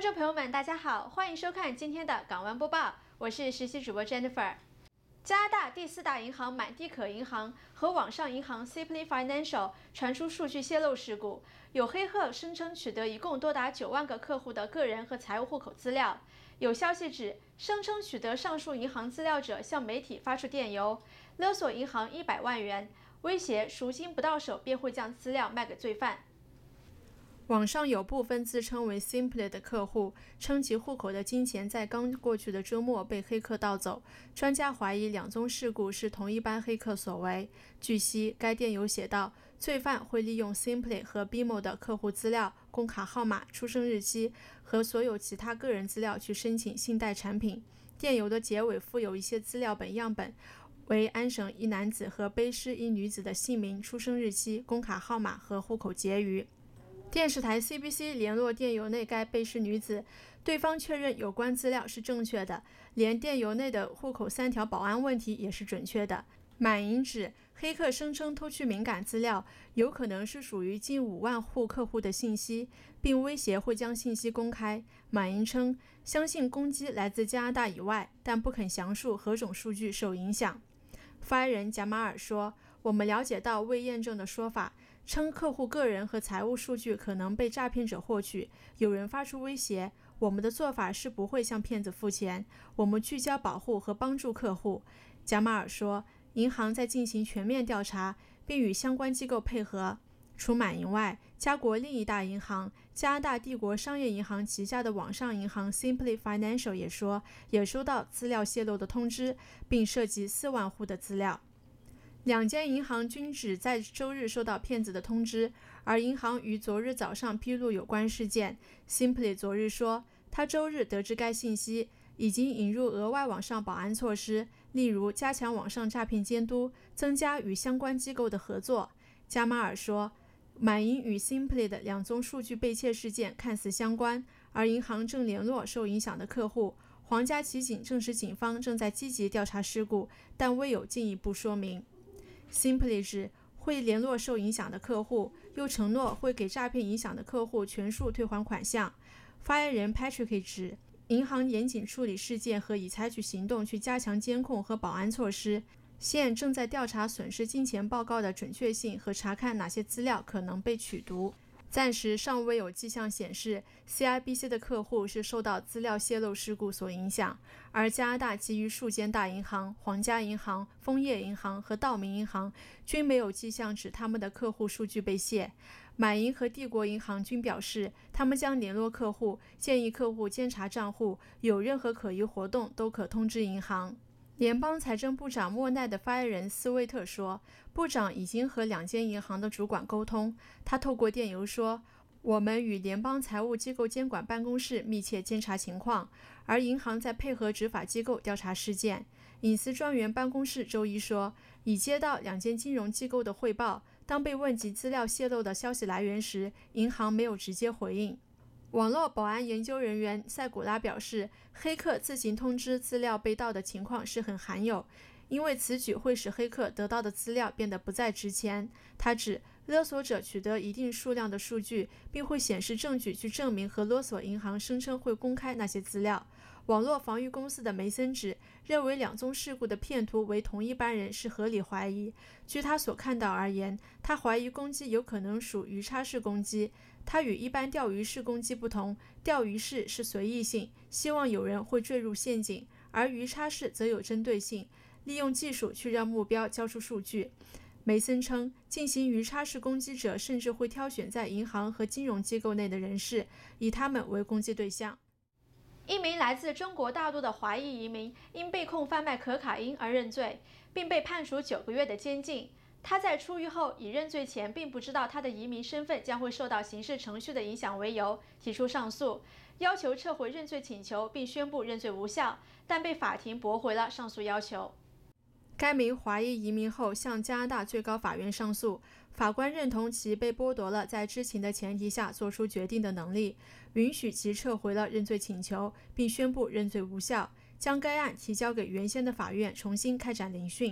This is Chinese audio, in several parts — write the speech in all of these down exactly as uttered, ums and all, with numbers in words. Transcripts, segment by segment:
观众朋友们，大家好，欢迎收看今天的港湾播报，我是实习主播 Jennifer。加拿大第四大银行满地可银行和网上银行 Simply Financial 传出数据泄露事故，有黑客声称取得一共多达九万个客户的个人和财务户口资料。有消息指，声称取得上述银行资料者向媒体发出电邮，勒索银行一百万元，威胁赎金不到手便会将资料卖给罪犯。网上有部分自称为 Simply 的客户称其户口的金钱在刚过去的周末被黑客盗走，专家怀疑两宗事故是同一班黑客所为。据悉，该电邮写道，罪犯会利用 Simply 和 B M O 的客户资料、工卡号码、出生日期和所有其他个人资料去申请信贷产品。电邮的结尾附有一些资料本样本，为安省一男子和卑诗一女子的姓名、出生日期、工卡号码和户口结余。电视台 C B C 联络电邮内该被试女子，对方确认有关资料是正确的，连电邮内的户口三条保安问题也是准确的。满银指，黑客声称偷取敏感资料，有可能是属于近五万户客户的信息，并威胁会将信息公开。满银称，相信攻击来自加拿大以外，但不肯详述何种数据受影响。发言人贾马尔说，我们了解到未验证的说法，称客户个人和财务数据可能被诈骗者获取，有人发出威胁。我们的做法是不会向骗子付钱，我们聚焦保护和帮助客户。贾马尔说，银行在进行全面调查，并与相关机构配合。除满银外，加国另一大银行加拿大帝国商业银行旗下的网上银行 Simply Financial 也说，也收到资料泄露的通知，并涉及四万户的资料。两间银行均只在周日收到骗子的通知，而银行于昨日早上披露有关事件。Simply 昨日说，他周日得知该信息，已经引入额外网上保安措施，例如加强网上诈骗监督，增加与相关机构的合作。加马尔说，满银与 Simply 的两宗数据被窃事件看似相关，而银行正联络受影响的客户。皇家骑警证实警方正在积极调查事故，但未有进一步说明。Simply 指会联络受影响的客户，又承诺会给诈骗影响的客户全数退还款项。发言人 Patrick 指，银行严谨处理事件和已采取行动去加强监控和保安措施，现正在调查损失金钱报告的准确性和查看哪些资料可能被取读。暂时尚未有迹象显示 C I B C 的客户是受到资料泄露事故所影响，而加拿大其余数间大银行、皇家银行、枫叶银行和道明银行均没有迹象指他们的客户数据被泄。满银和帝国银行均表示，他们将联络客户，建议客户监察账户，有任何可疑活动都可通知银行。联邦财政部长莫奈的发言人斯威特说，部长已经和两间银行的主管沟通。他透过电邮说，我们与联邦财务机构监管办公室密切监察情况，而银行在配合执法机构调查事件。隐私专员办公室周一说，已接到两间金融机构的汇报，当被问及资料泄露的消息来源时，银行没有直接回应。网络保安研究人员塞古拉表示，黑客自行通知资料被盗的情况是很罕有，因为此举会使黑客得到的资料变得不再值钱。他指，勒索者取得一定数量的数据，并会显示证据去证明和勒索银行声称会公开那些资料。网络防御公司的梅森指，认为两宗事故的骗徒为同一班人是合理怀疑。据他所看到而言，他怀疑攻击有可能属鱼叉式攻击。他与一般钓鱼式攻击不同，钓鱼式是随意性，希望有人会坠入陷阱，而鱼叉式则有针对性，利用技术去让目标交出数据。梅森称，进行鱼叉式攻击者甚至会挑选在银行和金融机构内的人士，以他们为攻击对象。一名来自中国大陆的华裔移民因被控贩卖可卡因而认罪，并被判处九个月的监禁。他在出狱后以认罪前并不知道他的移民身份将会受到刑事程序的影响为由，提出上诉，要求撤回认罪请求，并宣布认罪无效，但被法庭驳回了上诉要求。该名华裔移民后向加拿大最高法院上诉，法官认同其被剥夺了在知情的前提下做出决定的能力，允许其撤回了认罪请求，并宣布认罪无效，将该案提交给原先的法院重新开展聆讯。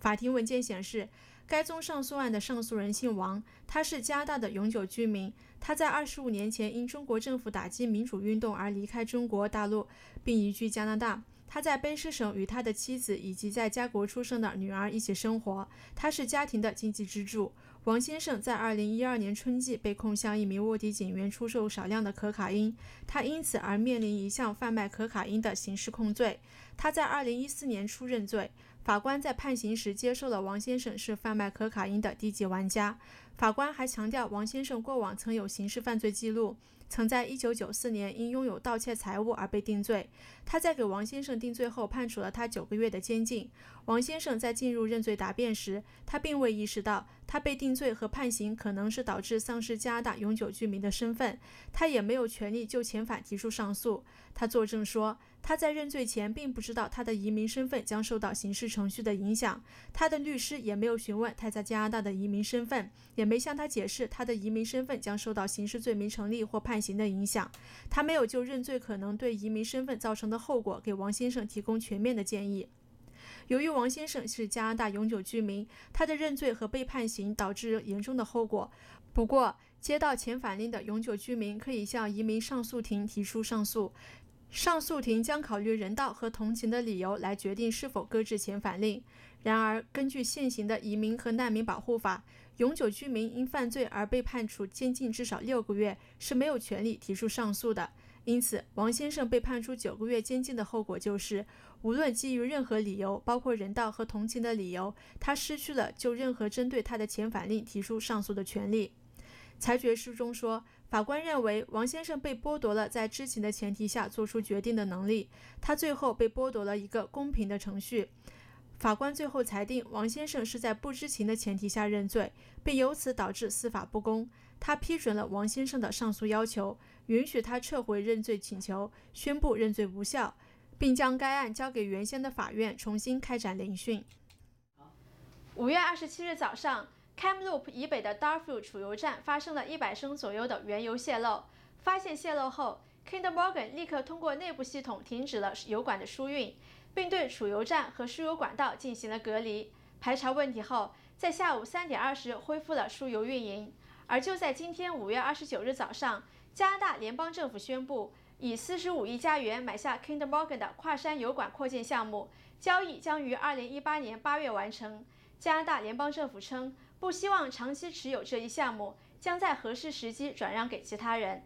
法庭文件显示，该宗上诉案的上诉人姓王，他是加拿大的永久居民。他在二十五年前因中国政府打击民主运动而离开中国大陆，并移居加拿大。他在卑诗省与他的妻子以及在家国出生的女儿一起生活，他是家庭的经济支柱。王先生在二零一二年春季被控向一名卧底警员出售少量的可卡因，他因此而面临一项贩卖可卡因的刑事控罪。他在二零一四年初认罪，法官在判刑时接受了王先生是贩卖可卡因的低级玩家。法官还强调，王先生过往曾有刑事犯罪记录，曾在一九九四年因拥有盗窃财物而被定罪。他在给王先生定罪后判处了他九个月的监禁。王先生在进入认罪答辩时，他并未意识到他被定罪和判刑可能是导致丧失加拿大永久居民的身份，他也没有权利就遣返提出上诉。他作证说，他在认罪前并不知道他的移民身份将受到刑事程序的影响，他的律师也没有询问他在加拿大的移民身份，也没向他解释他的移民身份将受到刑事罪名成立或判刑的影响。他没有就认罪可能对移民身份造成的后果给王先生提供全面的建议。由于王先生是加拿大永久居民，他的认罪和被判刑导致严重的后果。不过，接到遣返令的永久居民可以向移民上诉庭提出上诉，上诉庭将考虑人道和同情的理由来决定是否搁置遣返令。然而，根据现行的移民和难民保护法，永久居民因犯罪而被判处监禁至少六个月是没有权利提出上诉的。因此，王先生被判处九个月监禁的后果就是，无论基于任何理由，包括人道和同情的理由，他失去了就任何针对他的遣返令提出上诉的权利。裁决书中说，法官认为王先生被剥夺了在知情的前提下做出决定的能力，他最后被剥夺了一个公平的程序。法官最后裁定王先生是在不知情的前提下认罪，并由此导致司法不公。他批准了王先生的上诉要求，允许他撤回认罪请求，宣布认罪无效，并将该案交给原先的法院重新开展聆讯。五月二十七日早上， Kamloops 以北的 Darfur 储油站发生了一百升左右的原油泄漏。发现泄漏后， Kinder Morgan 立刻通过内部系统停止了油管的输运，并对储油站和输油管道进行了隔离。排查问题后，在下午三点二十恢复了输油运营。而就在今天五月二十九日早上，加拿大联邦政府宣布，以四十五亿加元买下 Kinder Morgan 的跨山油管扩建项目，交易将于二零一八年八月完成。加拿大联邦政府称，不希望长期持有这一项目，将在合适时机转让给其他人。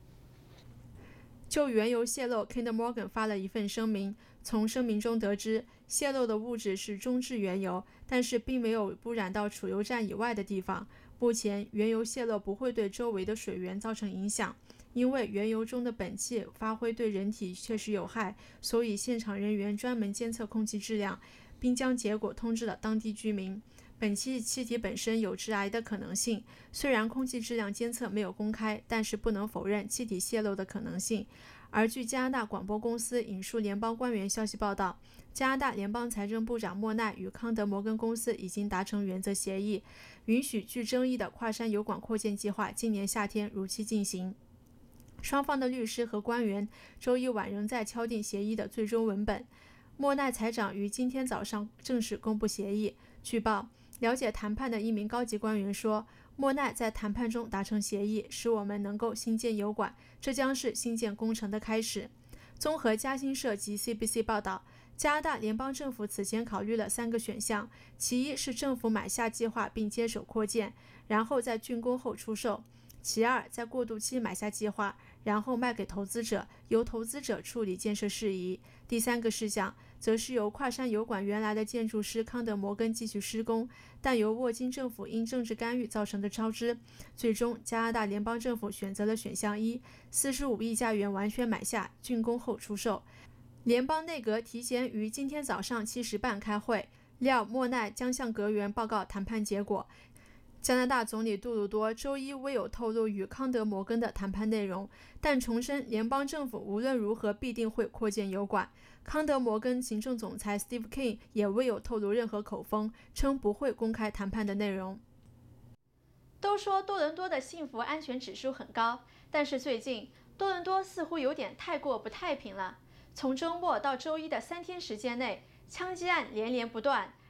就原油泄漏 ，Kinder Morgan 发了一份声明。从声明中得知，泄漏的物质是中质原油，但是并没有污染到储油站以外的地方。目前，原油泄漏不会对周围的水源造成影响，因为原油中的苯气发挥对人体确实有害，所以现场人员专门监测空气质量，并将结果通知了当地居民。苯气气体本身有致癌的可能性，虽然空气质量监测没有公开，但是不能否认气体泄漏的可能性。而据加拿大广播公司引述联邦官员消息报道，加拿大联邦财政部长莫奈与康德摩根公司已经达成原则协议，允许具争议的跨山油管扩建计划今年夏天如期进行。双方的律师和官员周一晚仍在敲定协议的最终文本。莫奈财长于今天早上正式公布协议。据报，了解谈判的一名高级官员说，莫奈在谈判中达成协议，使我们能够新建油管，这将是新建工程的开始。综合嘉兴社及 C B C 报道，加拿大联邦政府此前考虑了三个选项，其一是政府买下计划并接手扩建，然后在竣工后出售；其二，在过渡期买下计划，然后卖给投资者，由投资者处理建设事宜；第三个事项则是由跨山油管原来的建筑师康德摩根继续施工，但由沃金政府因政治干预造成的超支。最终，加拿大联邦政府选择了选项一，四十五亿加元完全买下，竣工后出售。联邦内阁提前于今天早上七时半开会，料莫奈将向阁员报告谈判结果。加拿大总理杜鲁多周一未有透露与康德摩根的谈判内容，但重申联邦政府无论如何必定会扩建油管。康德摩根行政总裁 Steve King 也未有透露任何口风，称不会公开谈判的内容。都说多伦多的幸福安全指数很高，但是最近多伦多似乎有点太过不太平了。从周末到周一的三天时间内，枪击案连连不断，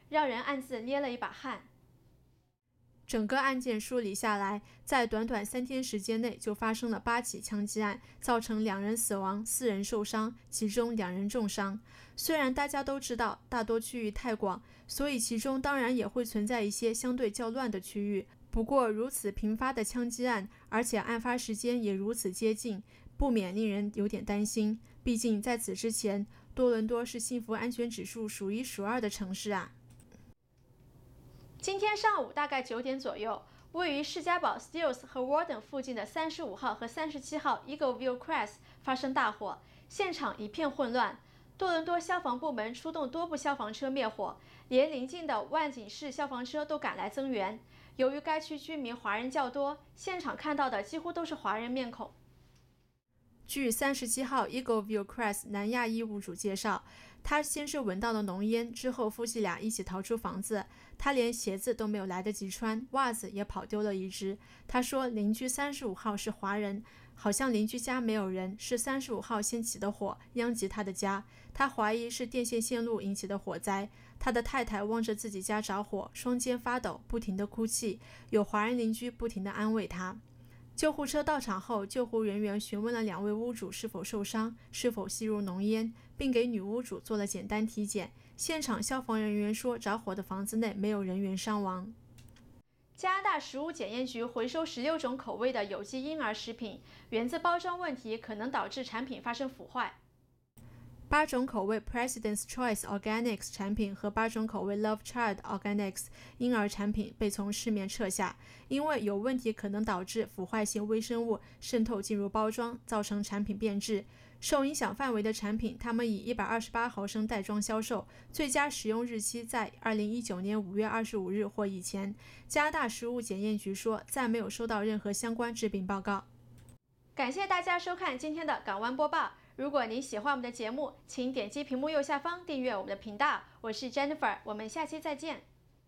让人暗自捏了一把汗。 整个案件梳理下来，在短短三天时间内就发生了八起枪击案，造成两人死亡，四人受伤，其中两人重伤。虽然大家都知道大多区域太广，所以其中当然也会存在一些相对较乱的区域。不过如此频发的枪击案，而且案发时间也如此接近，不免令人有点担心。毕竟在此之前，多伦多是幸福安全指数数一数二的城市啊。 今天上午大概九点左右，位于士嘉堡 Steeles 和 Warden 附近的三十五号和三十七号 Eagleview Crest 发生大火，现场一片混乱。多伦多消防部门出动多部消防车灭火，连邻近的万锦市消防车都赶来增援。由于该区居民华人较多，现场看到的几乎都是华人面孔。 据三十七号 Eagleview Crest 南亚裔屋主介绍，他先是闻到了浓烟，之后夫妻俩一起逃出房子。他连鞋子都没有来得及穿，袜子也跑丢了一只。他说邻居三十五号是华人，好像邻居家没有人，是三十五号先起的火，殃及他的家。他怀疑是电线线路引起的火灾。他的太太望着自己家着火，双肩发抖，不停地哭泣，有华人邻居不停地安慰他。救护车到场后，救护人员询问了两位屋主是否受伤，是否吸入浓烟，并给女屋主做了简单体检。现场消防人员说，着火的房子内没有人员伤亡。 加拿大食物检验局回收十六种口味的有机婴儿食品，源自包装问题可能导致产品发生腐坏。 八种口味 President's Choice Organics 产品和八种口味 Love Child Organics 婴儿产品被从市面撤下，因为有问题可能导致腐坏性微生物渗透进入包装，造成产品变质。受影响范围的产品，他们以一百二十八毫升袋装销售，最佳使用日期在二零一九年五月二十五日或以前。加拿大食物检验局说，暂没有收到任何相关治病报告。 感谢大家收看今天的港湾播报。如果您喜欢我们的节目，请点击屏幕右下方订阅我们的频道。我是 Jennifer， 我们下期再见。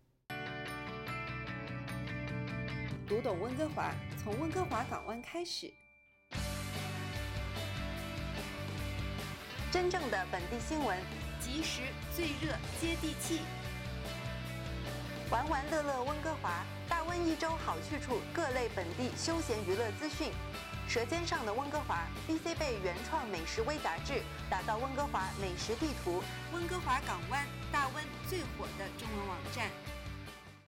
读懂温哥华，从温哥华港湾开始。真正的本地新闻， 及时、最热、接地气。 玩玩乐乐温哥华，大温一周好去处，各类本地休闲娱乐资讯。舌尖上的温哥华 ，B C 贝原创美食微杂志，打造温哥华美食地图。 温哥华港湾大温最火的中文网站。